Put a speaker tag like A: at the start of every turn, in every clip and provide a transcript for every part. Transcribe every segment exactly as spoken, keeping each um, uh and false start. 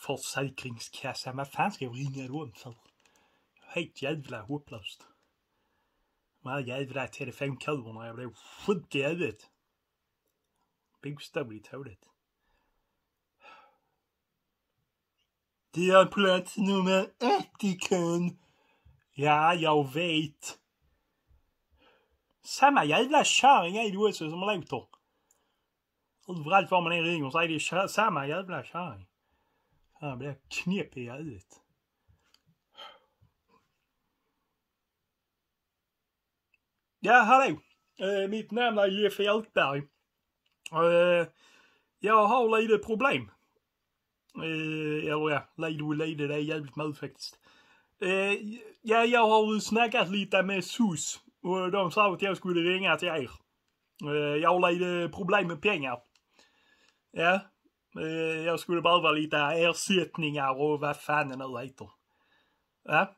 A: försäkringskassan. Vad fan ska jag ringa dem för? Helt jävla hopplöst. De här jävla telefonkurerna. Jag blev sjuk i huvudet. Bokstavligt talat. Det är plats nummer ett i kön. Ja, jag vet. Samma jävla kärring är det också som låter. Överallt var man än ringer så är det samma jävla kärring. Han blir knäpp i huvudet. Ja, hallå. Uh, mitt namn är Jeff Ekberg. Uh, jag har lite problem. Uh, eller ja, lite och lite, det är jävligt med faktiskt. Uh, ja, jag har snackat lite med S O S. Och de sa att jag skulle ringa till er. Uh, jag har lite problem med pengar. Ja, uh, jag skulle behöva lite ersättningar och vad fan det nu heter. Ja.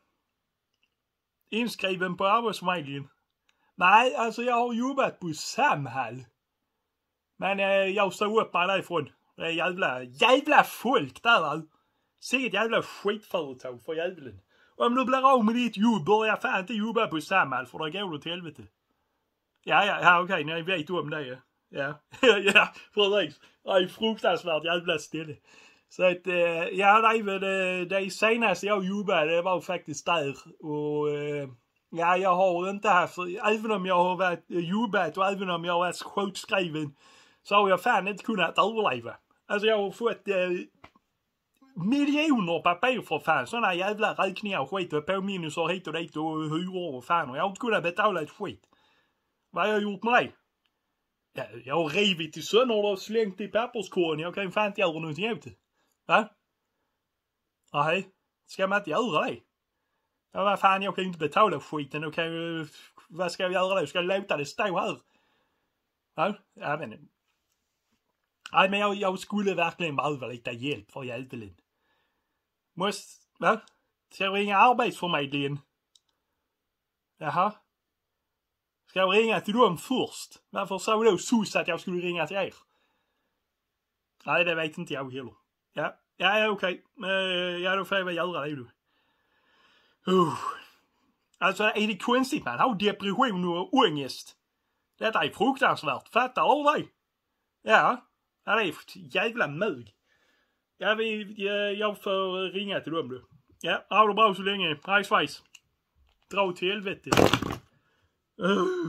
A: Inskriven på Arbetsförmedlingen. Nej, alltså jag har jobbat på Samhall. Men eh, jag stod upp mig därifrån. Det är jävla, jävla folk där. Säkert jävla skitföretag för jävlen. Om du blir av med ditt jobb, börjar fan inte jobba på Samhall för det går åt helvete. Ja, ja, ja okej, ni vet om det. Ja, ja, precis. Det är fruktansvärt jävla ställe. Så att, eh, ja, det är väl det, det senaste jag jobbade, det var faktiskt där. Och... Eh, Ja, jag har inte haft, även om jag har varit jobbat och även om jag har varit sjukskriven så har jag fan inte kunnat överleva. Alltså jag har fått eh, miljoner papper för fan, sådana jävla räkningar och skit och påminnelser hit och dit och hyror och fan och jag har inte kunnat betala ett skit. Vad har jag gjort med det? Ja, jag har rivit i sönder och slängt i papperskorgen, jag kan ju fan inte göra någonting åt det. Va? Nej, ska man inte göra det? Ja, vad fan, jag kan ju inte betala skiten. Då kan ju, vad ska jag göra då? Ska jag låta det stå här? Ja, jag vet inte. Nej, men jag, jag skulle verkligen behöva lite hjälp för hjälpelin. Måste, va? Ska jag ringa Arbetsförmedlingen? Jaha. Ska jag ringa till dem först? Varför sa då S O S att jag skulle ringa till er? Nej, det vet inte jag heller. Ja, ja, ja okej. Okay. Ja, då får jag väl göra det då. Uh. Alltså är det konstigt man har depression och ångest? Detta är fruktansvärt, fattar du det? Ja, ja det är jävla mög. Ja, vi, jag får ringa till dem då. Ja, ha det bra så länge. Hej svejs. Dra till helvete. Uh.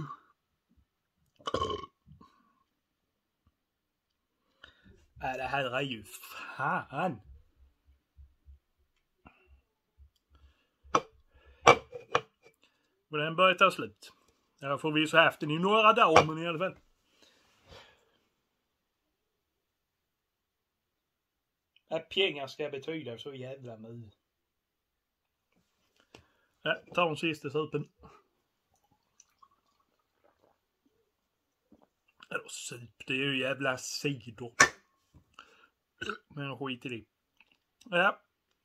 A: Ja, det här är ju fan. Och den börjar ta slut. Jag får vi så haft den i några dagar, men i alla fall. Att pengar ska betyda så jävla mycket. Ja, ta den sista supen. Eller sup, det är ju jävla sidor. Men skit i det. Ja.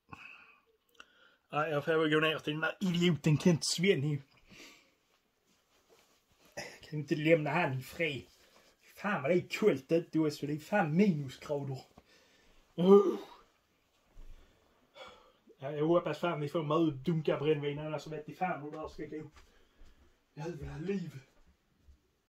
A: Ja, jag får väl gå ner till den där idioten Kent Sven. Jag kan inte lämna han i fred. Fan vad det är kullt ute också. Det är fan minusgrader. Uh. Ja, jag hoppas fan vi får med dunka brännvin. Annars vet ni fan hur det här ska gå. Jävla liv.